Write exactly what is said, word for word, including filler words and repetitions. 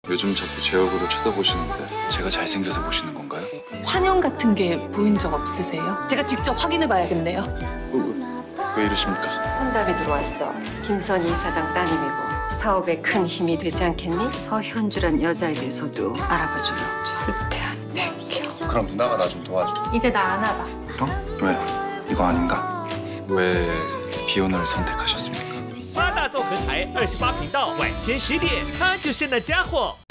요즘 자꾸 제 얼굴을 쳐다보시는데 제가 잘생겨서 보시는 건가요? 환영 같은 게 보인 적 없으세요? 제가 직접 확인해 봐야겠네요. 왜, 왜 이러십니까? 혼답이 들어왔어. 김선희 이사장 따님이고 사업에 큰 힘이 되지 않겠니? 서현주란 여자에 대해서도 알아봐줘요. 절대 안 뺏겨. 그럼 누나가 나 좀 도와줘. 이제 나 안 알아. 어? 왜? 이거 아닌가? 왜 비혼을 선택하셨습니까? 八大综合台二十八频道，晚间十点，他就是那家伙。